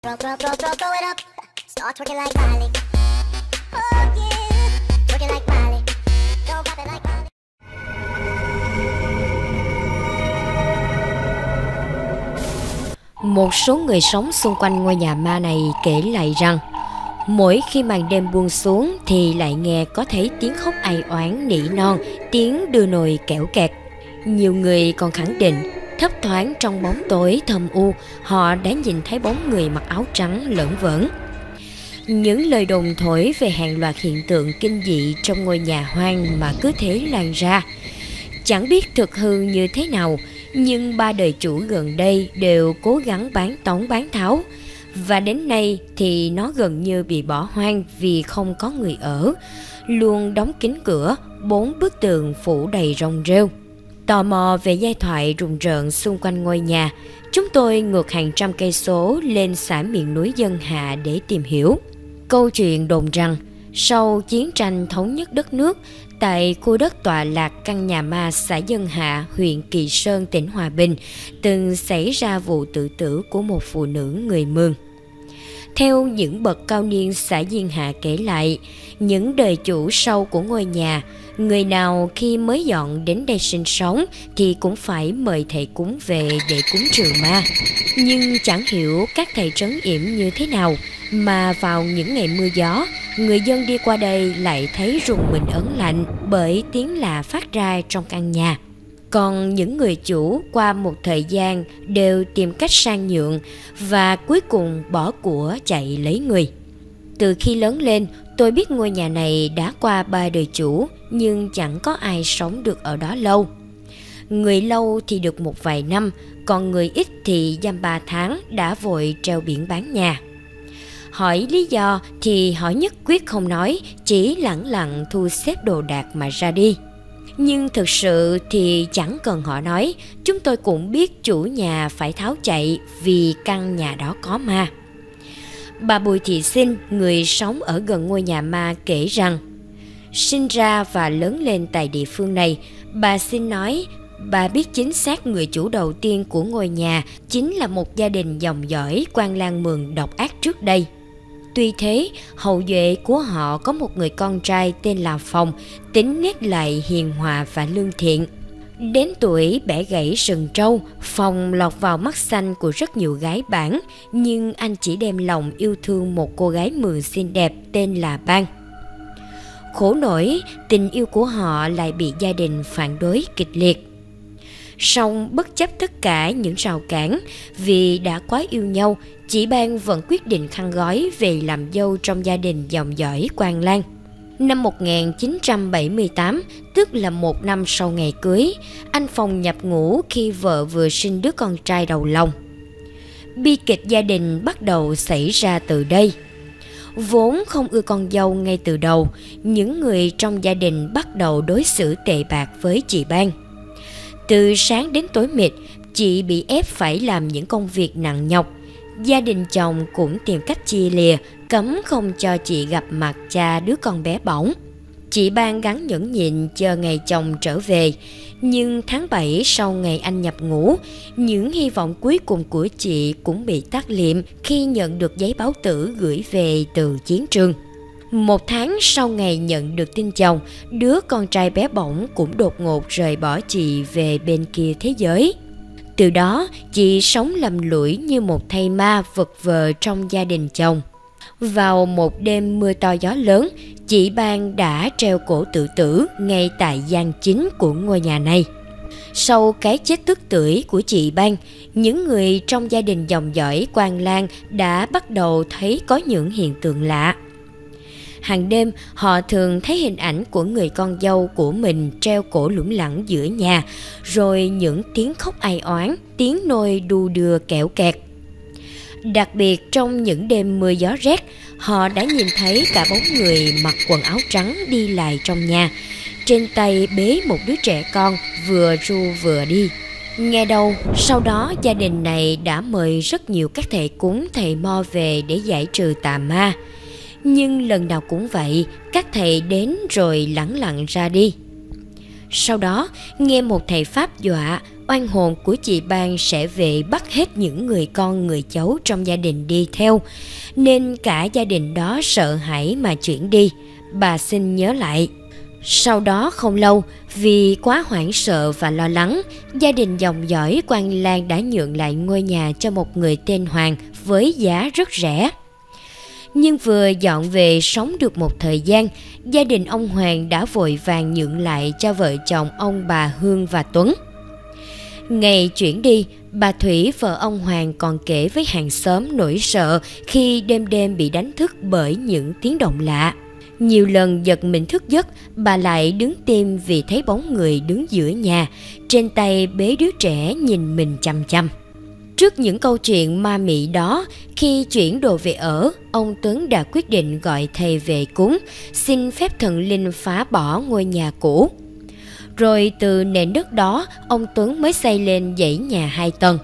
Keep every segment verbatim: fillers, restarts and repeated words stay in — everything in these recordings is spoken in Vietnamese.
Throw, throw, throw, throw, throw it up. Start twerking like Miley. Oh yeah, twerking like Miley. Don't pop it like Miley. Một số người sống xung quanh ngôi nhà ma này kể lại rằng mỗi khi màn đêm buông xuống thì lại nghe có thấy tiếng khóc ai oán nỉ non, tiếng đưa nồi kẽo kẹt. Nhiều người còn khẳng định thấp thoáng trong bóng tối thâm u họ đã nhìn thấy bóng người mặc áo trắng lởn vởn. Những lời đồn thổi về hàng loạt hiện tượng kinh dị trong ngôi nhà hoang mà cứ thế lan ra. Chẳng biết thực hư như thế nào, nhưng ba đời chủ gần đây đều cố gắng bán tống bán tháo. Và đến nay thì nó gần như bị bỏ hoang vì không có người ở, luôn đóng kín cửa, bốn bức tường phủ đầy rong rêu. Tò mò về giai thoại rùng rợn xung quanh ngôi nhà, chúng tôi ngược hàng trăm cây số lên xã miền núi Dân Hạ để tìm hiểu. Câu chuyện đồn rằng sau chiến tranh thống nhất đất nước, tại khu đất tọa lạc căn nhà ma xã Dân Hạ, huyện Kỳ Sơn, tỉnh Hòa Bình, từng xảy ra vụ tự tử của một phụ nữ người Mường. Theo những bậc cao niên xã Diên Hạ kể lại, những đời chủ sau của ngôi nhà, người nào khi mới dọn đến đây sinh sống thì cũng phải mời thầy cúng về để cúng trừ ma. Nhưng chẳng hiểu các thầy trấn yểm như thế nào mà vào những ngày mưa gió, người dân đi qua đây lại thấy rùng mình ớn lạnh bởi tiếng lạ phát ra trong căn nhà. Còn những người chủ qua một thời gian đều tìm cách sang nhượng và cuối cùng bỏ của chạy lấy người. Từ khi lớn lên, tôi biết ngôi nhà này đã qua ba đời chủ nhưng chẳng có ai sống được ở đó lâu. Người lâu thì được một vài năm, còn người ít thì dăm ba tháng đã vội treo biển bán nhà. Hỏi lý do thì họ nhất quyết không nói, chỉ lẳng lặng thu xếp đồ đạc mà ra đi. Nhưng thực sự thì chẳng cần họ nói, chúng tôi cũng biết chủ nhà phải tháo chạy vì căn nhà đó có ma. Bà Bùi Thị Sinh, người sống ở gần ngôi nhà ma kể rằng sinh ra và lớn lên tại địa phương này, bà Sinh nói bà biết chính xác người chủ đầu tiên của ngôi nhà chính là một gia đình dòng dõi quan lang Mường độc ác trước đây. Tuy thế, hậu duệ của họ có một người con trai tên là Phong, tính nết lại hiền hòa và lương thiện. Đến tuổi bẻ gãy sừng trâu, Phong lọt vào mắt xanh của rất nhiều gái bản, nhưng anh chỉ đem lòng yêu thương một cô gái Mường xinh đẹp tên là Ban. Khổ nổi, tình yêu của họ lại bị gia đình phản đối kịch liệt. Song bất chấp tất cả những rào cản, vì đã quá yêu nhau, chị Ban vẫn quyết định khăn gói về làm dâu trong gia đình dòng dõi quan lang. Năm một nghìn chín trăm bảy mươi tám, tức là một năm sau ngày cưới, anh Phong nhập ngũ khi vợ vừa sinh đứa con trai đầu lòng. Bi kịch gia đình bắt đầu xảy ra từ đây. Vốn không ưa con dâu ngay từ đầu, những người trong gia đình bắt đầu đối xử tệ bạc với chị Ban. Từ sáng đến tối mịt, chị bị ép phải làm những công việc nặng nhọc. Gia đình chồng cũng tìm cách chia lìa, cấm không cho chị gặp mặt cha đứa con bé bỏng. Chị Ban gắng nhẫn nhịn chờ ngày chồng trở về. Nhưng tháng bảy sau ngày anh nhập ngũ, những hy vọng cuối cùng của chị cũng bị tắt liệm khi nhận được giấy báo tử gửi về từ chiến trường. Một tháng sau ngày nhận được tin chồng, đứa con trai bé bỏng cũng đột ngột rời bỏ chị về bên kia thế giới. Từ đó, chị sống lầm lũi như một thây ma vật vờ trong gia đình chồng. Vào một đêm mưa to gió lớn, chị Ban đã treo cổ tự tử ngay tại gian chính của ngôi nhà này. Sau cái chết tức tưởi của chị Ban, những người trong gia đình dòng dõi quan lang đã bắt đầu thấy có những hiện tượng lạ. Hàng đêm, họ thường thấy hình ảnh của người con dâu của mình treo cổ lủng lẳng giữa nhà, rồi những tiếng khóc ai oán, tiếng nôi đu đưa kẽo kẹt. Đặc biệt trong những đêm mưa gió rét, họ đã nhìn thấy cả bóng người mặc quần áo trắng đi lại trong nhà, trên tay bế một đứa trẻ con vừa ru vừa đi. Nghe đâu, sau đó gia đình này đã mời rất nhiều các thầy cúng thầy mo về để giải trừ tà ma. Nhưng lần nào cũng vậy, các thầy đến rồi lẳng lặng ra đi. Sau đó, nghe một thầy Pháp dọa, oan hồn của chị Ban sẽ về bắt hết những người con người cháu trong gia đình đi theo, nên cả gia đình đó sợ hãi mà chuyển đi, bà xin nhớ lại. Sau đó không lâu, vì quá hoảng sợ và lo lắng, gia đình dòng dõi Quan Lang đã nhượng lại ngôi nhà cho một người tên Hoàng với giá rất rẻ. Nhưng vừa dọn về sống được một thời gian, gia đình ông Hoàng đã vội vàng nhượng lại cho vợ chồng ông bà Hương và Tuấn. Ngày chuyển đi, bà Thủy vợ ông Hoàng còn kể với hàng xóm nỗi sợ khi đêm đêm bị đánh thức bởi những tiếng động lạ. Nhiều lần giật mình thức giấc, bà lại đứng tim vì thấy bóng người đứng giữa nhà, trên tay bế đứa trẻ nhìn mình chằm chằm. Trước những câu chuyện ma mị đó, khi chuyển đồ về ở, ông Tuấn đã quyết định gọi thầy về cúng, xin phép thần linh phá bỏ ngôi nhà cũ. Rồi từ nền đất đó, ông Tuấn mới xây lên dãy nhà hai tầng.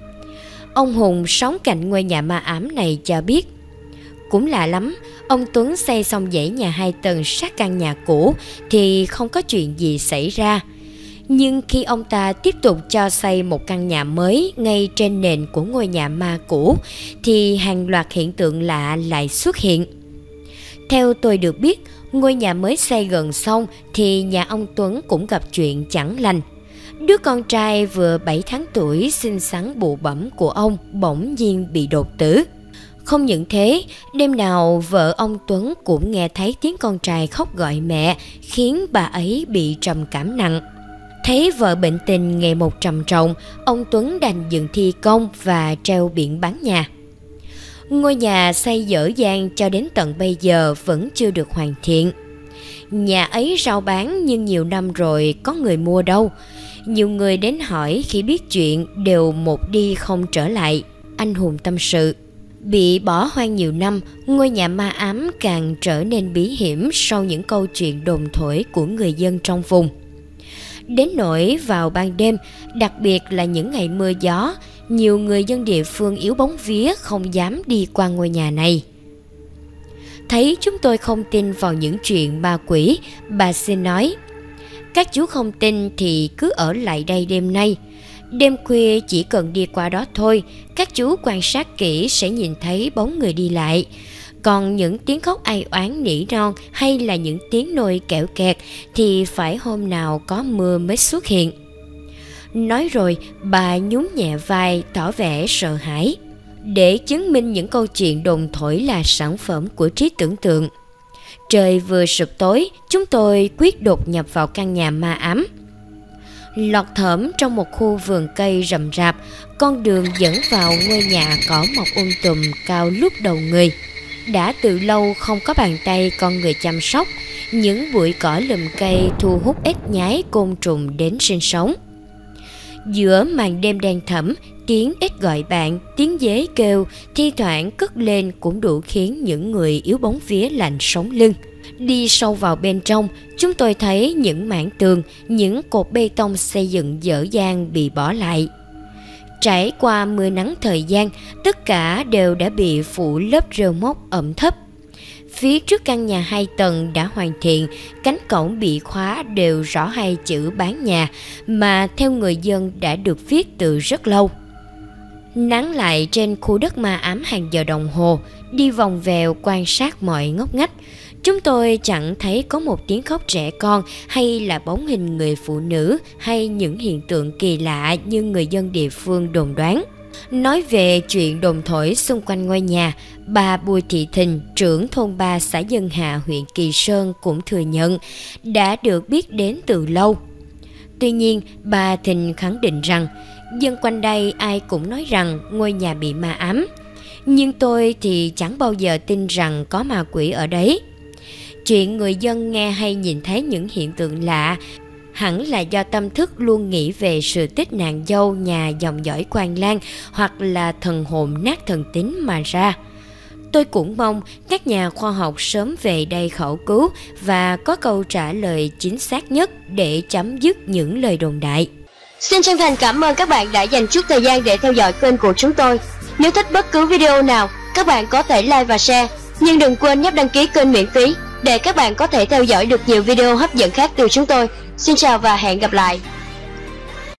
Ông Hùng sống cạnh ngôi nhà ma ám này cho biết, cũng lạ lắm, ông Tuấn xây xong dãy nhà hai tầng sát căn nhà cũ thì không có chuyện gì xảy ra. Nhưng khi ông ta tiếp tục cho xây một căn nhà mới ngay trên nền của ngôi nhà ma cũ thì hàng loạt hiện tượng lạ lại xuất hiện. Theo tôi được biết, ngôi nhà mới xây gần xong thì nhà ông Tuấn cũng gặp chuyện chẳng lành. Đứa con trai vừa bảy tháng tuổi xinh xắn bụ bẫm của ông bỗng nhiên bị đột tử. Không những thế, đêm nào vợ ông Tuấn cũng nghe thấy tiếng con trai khóc gọi mẹ, khiến bà ấy bị trầm cảm nặng. Thấy vợ bệnh tình ngày một trầm trọng, ông Tuấn đành dừng thi công và treo biển bán nhà. Ngôi nhà xây dở dang cho đến tận bây giờ vẫn chưa được hoàn thiện. Nhà ấy rao bán nhưng nhiều năm rồi có người mua đâu. Nhiều người đến hỏi khi biết chuyện đều một đi không trở lại, anh Hùng tâm sự. Bị bỏ hoang nhiều năm, ngôi nhà ma ám càng trở nên bí hiểm sau những câu chuyện đồn thổi của người dân trong vùng. Đến nỗi vào ban đêm, đặc biệt là những ngày mưa gió, nhiều người dân địa phương yếu bóng vía không dám đi qua ngôi nhà này. Thấy chúng tôi không tin vào những chuyện ma quỷ, bà xin nói, các chú không tin thì cứ ở lại đây đêm nay. Đêm khuya chỉ cần đi qua đó thôi, các chú quan sát kỹ sẽ nhìn thấy bóng người đi lại. Còn những tiếng khóc ai oán nỉ non hay là những tiếng nồi kẹo kẹt thì phải hôm nào có mưa mới xuất hiện. Nói rồi, bà nhún nhẹ vai tỏ vẻ sợ hãi. Để chứng minh những câu chuyện đồn thổi là sản phẩm của trí tưởng tượng, trời vừa sụp tối, chúng tôi quyết đột nhập vào căn nhà ma ám. Lọt thởm trong một khu vườn cây rậm rạp, con đường dẫn vào ngôi nhà cỏ mọc um tùm cao lút đầu người. Đã từ lâu không có bàn tay con người chăm sóc, những bụi cỏ lùm cây thu hút ếch nhái côn trùng đến sinh sống. Giữa màn đêm đen thẫm, tiếng ếch gọi bạn, tiếng dế kêu, thi thoảng cất lên cũng đủ khiến những người yếu bóng vía lạnh sống lưng. Đi sâu vào bên trong, chúng tôi thấy những mảng tường, những cột bê tông xây dựng dở dang bị bỏ lại. Trải qua mưa nắng thời gian, tất cả đều đã bị phủ lớp rêu mốc ẩm thấp. Phía trước căn nhà hai tầng đã hoàn thiện, cánh cổng bị khóa đều rõ hai chữ bán nhà mà theo người dân đã được viết từ rất lâu. Nán lại trên khu đất ma ám hàng giờ đồng hồ, đi vòng vèo quan sát mọi ngóc ngách. Chúng tôi chẳng thấy có một tiếng khóc trẻ con hay là bóng hình người phụ nữ hay những hiện tượng kỳ lạ như người dân địa phương đồn đoán. Nói về chuyện đồn thổi xung quanh ngôi nhà, bà Bùi Thị Thìn, trưởng thôn ba xã Dân Hạ, huyện Kỳ Sơn cũng thừa nhận đã được biết đến từ lâu. Tuy nhiên, bà Thìn khẳng định rằng dân quanh đây ai cũng nói rằng ngôi nhà bị ma ám. Nhưng tôi thì chẳng bao giờ tin rằng có ma quỷ ở đấy. Chuyện người dân nghe hay nhìn thấy những hiện tượng lạ hẳn là do tâm thức luôn nghĩ về sự tích nàng dâu nhà dòng dõi Quan Lang hoặc là thần hồn nát thần tính mà ra. Tôi cũng mong các nhà khoa học sớm về đây khảo cứu và có câu trả lời chính xác nhất để chấm dứt những lời đồn đại. Xin chân thành cảm ơn các bạn đã dành chút thời gian để theo dõi kênh của chúng tôi. Nếu thích bất cứ video nào, các bạn có thể like và share, nhưng đừng quên nhấp đăng ký kênh miễn phí để các bạn có thể theo dõi được nhiều video hấp dẫn khác từ chúng tôi. Xin chào và hẹn gặp lại.